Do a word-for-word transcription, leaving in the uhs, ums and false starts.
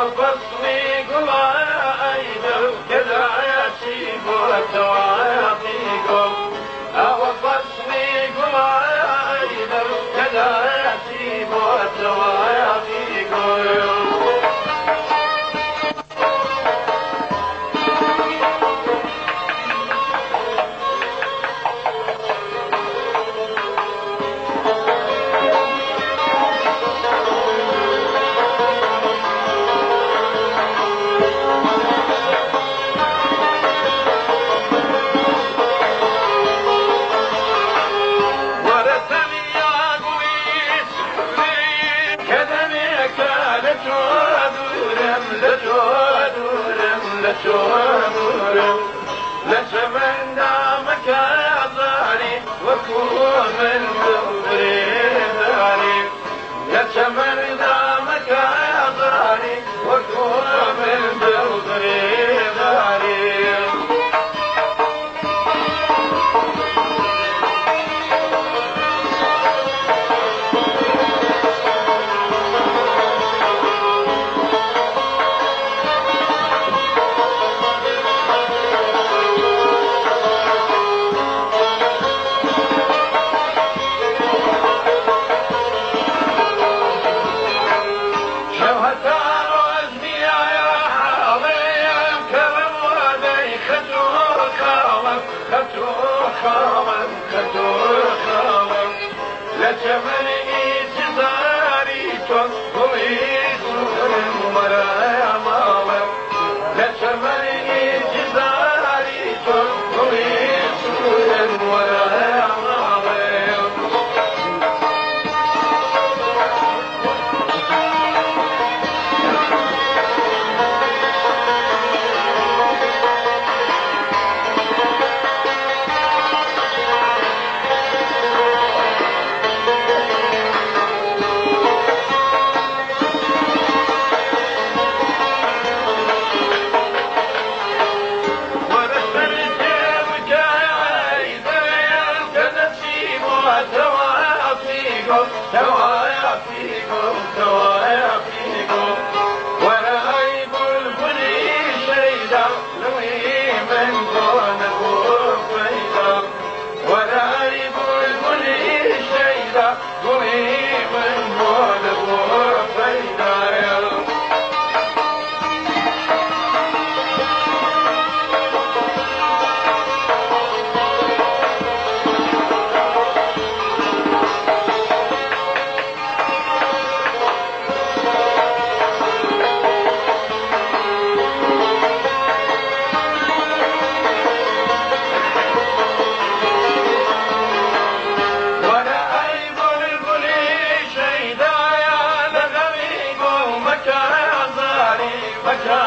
فصلي قلايد كذا يسيب وتواطيكم أو فصلي قلايد كذا يسيب وتواطيكم لسمن دامك يا ضاري وكون من دبري ضاري لسمن دامك يا ضاري وكون من دبري ضاري لسمن إيتزاري تنقلي سور مرايا ماوة لسمن إيتزاري تنقلي سور مرايا ماوة توايا فيكم توايا فيكم ورأي بلبلي شيدا لوي من دون فيدا ورأي بلبلي شيدا لوي من دون فيدا Bye.